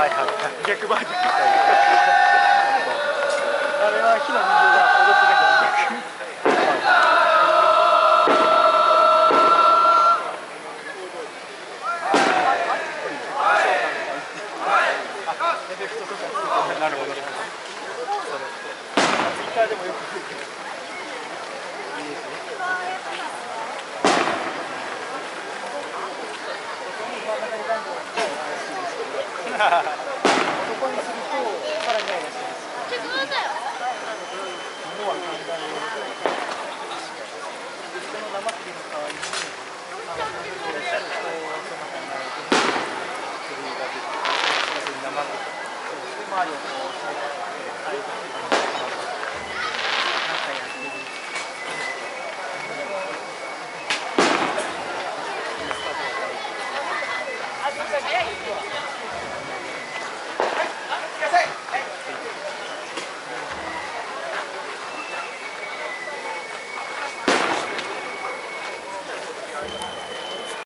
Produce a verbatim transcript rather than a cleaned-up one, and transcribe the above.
逆バージョン。あれは火の水が踊ってたけど逆。エフェクトとかつけて。なるほど。それ。ツイッターでもよく見る。いいですね。そこにするとさらに怪しいです。ちょっと待ってよ。物は簡単に。人の生首の代わりに、あの人をその考えて、首が出て、その生首。で周りをこう締めて、はい。